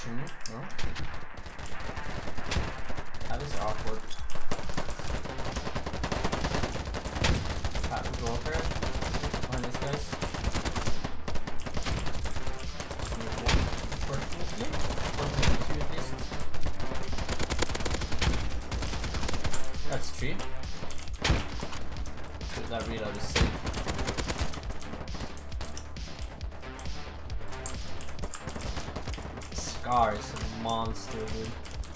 pushing me? No? That is awkward. Pat will go up here. Behind these guys. Unfortunately. 122 at least. That's 3. That reload is sick. Scar is a monster, dude.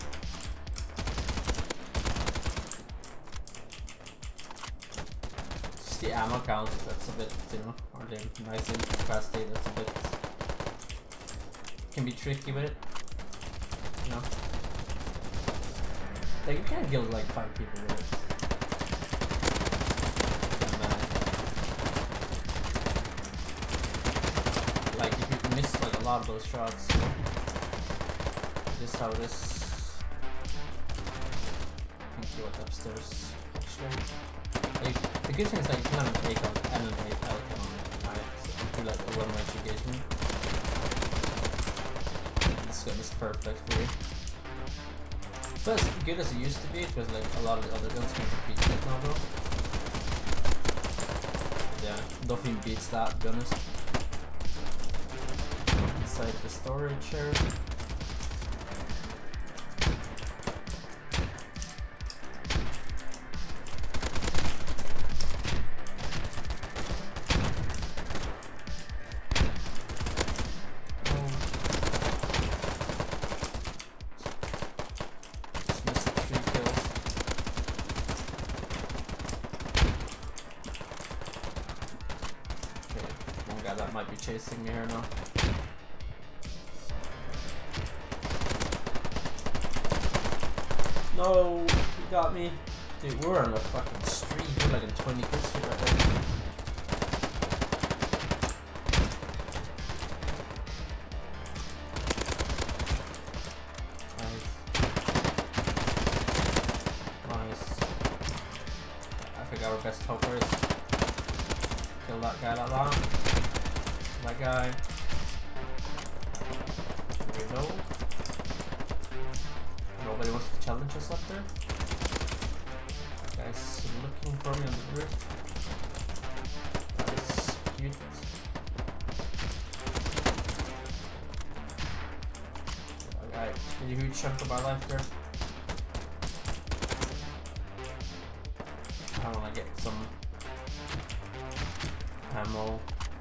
Just the ammo count, that's a bit, you know, or the nice incapacity, that's a bit, can be tricky with it, you know. Like, you can't kill like 5 people with it. Like, if you miss like a lot of those shots, you know? This is how this. I think you went upstairs. Actually, like, the good thing is that you can take out enemy outcome on it. Right? So if you do like a one-range engagement, this gun is perfect for you. It's not as good as it used to be because like a lot of the other guns can compete with it now, though. Yeah, nothing beats that, to be honest. Inside the storage here. That might be chasing me here now. No, he got me. Dude, we're on a fucking street. We're like in 20 kill street right there. Nice. I think our best helper is kill that guy like that. That guy. There we go. Nobody wants to challenge us up there. That guy's looking for me on the roof. That is cute. That guy took a huge chunk of my life there. I want to get some ammo.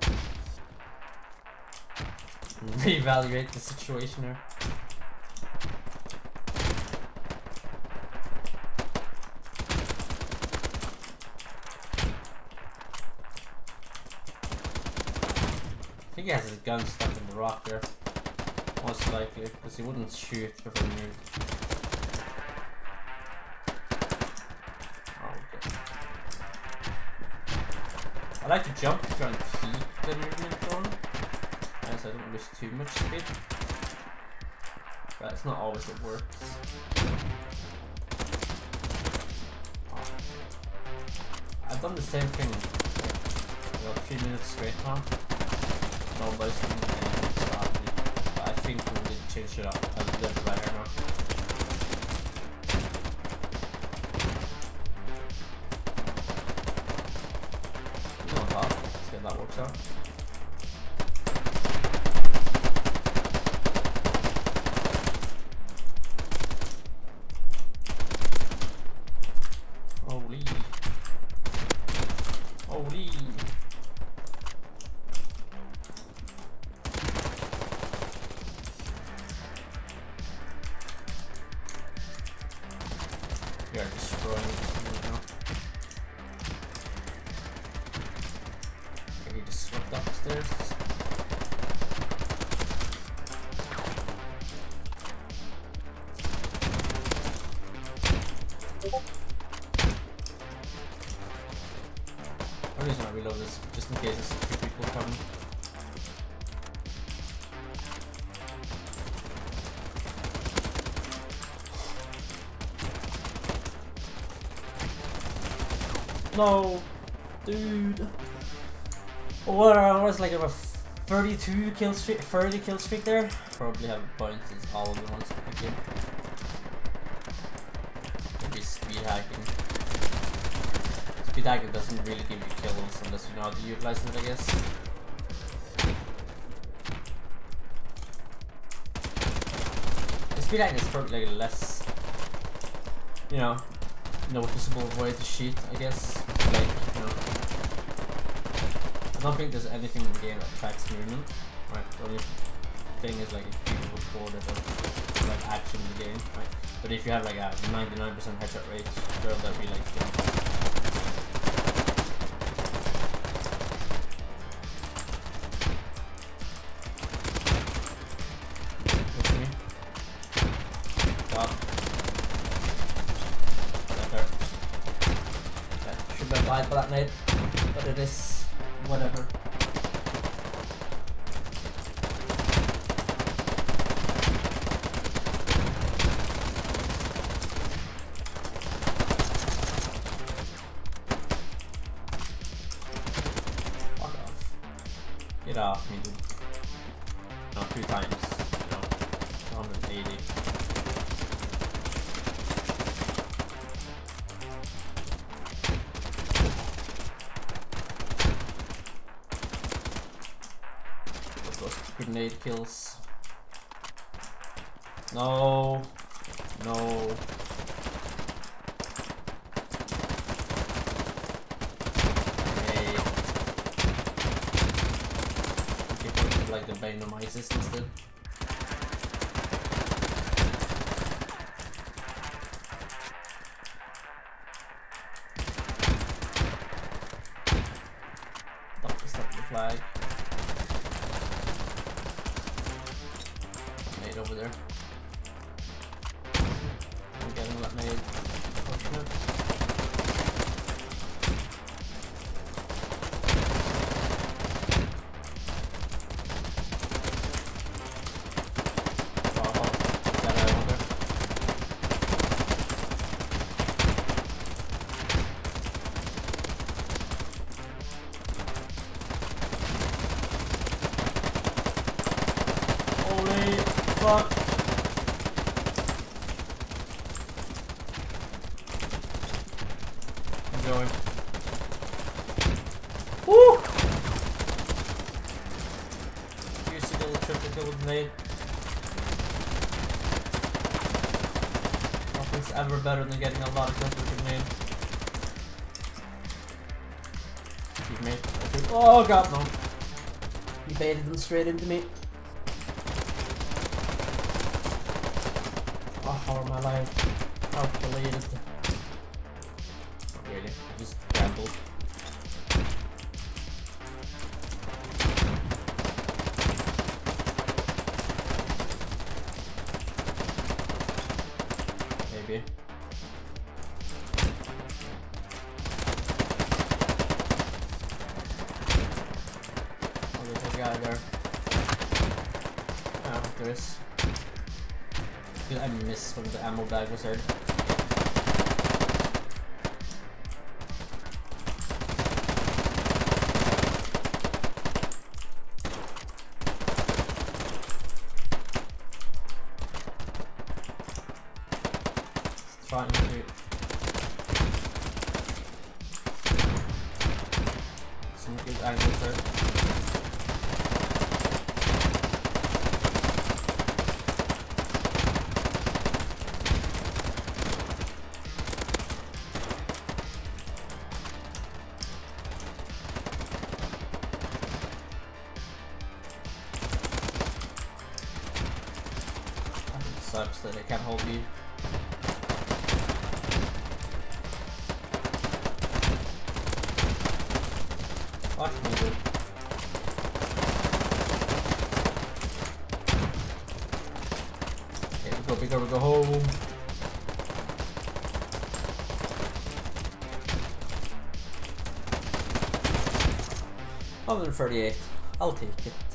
Reevaluate the situation here. I think he has his gun stuck in the rock there. Most likely, because he wouldn't shoot before he moved. Okay. I like to jump to try and keep the movement going. So I don't lose too much speed, but it's not always it works. I've done the same thing about 3 minutes straight now. Nobody's doing anything to stop me, but I think we need to change it up a little bit better now. You know what? Let's see how that works out. Holy. We are destroying it now. Okay, we just swept upstairs. The reason I reload this just in case there's 2 people coming. No, dude. What was like a 32 kill streak, 30 kill streak there? probably have a point since all of them wants to pick in. Maybe speed hacking. Speed hacking doesn't really give you kills unless you know how to utilize it, I guess. The speed hacking is probably like less, you know, noticeable way to cheat, I guess. Like, you know, I don't think there's anything in the game that tracks movement. Right, the only thing is like if people record it or like action in the game, right? But if you have like a 99% headshot rate, sure that'd be like Look me. Stop. Better. That should be applied for that nade, but it is whatever. Get off me, dude. No, 2 times. No. 180. Those grenade kills. No. No. Like the bane of my existence did. Stop the flag. Made over there. I'm getting that made. Fortunate. Fuck. I'm going. Woo! Use the little triple kill with nade. Nothing's ever better than getting a lot of kills with a grenade. Excuse me. Oh god, no. He baited them straight into me. Oh my life. Calculated. Not really. Just gambled. Maybe. Oh, there's a guy there. Oh, there is. I missed when the ammo bag was heard. Just trying to some good angles there. Sucks that it can't hold you. Fuck me, dude. Okay, we go home. 138. I'll take it.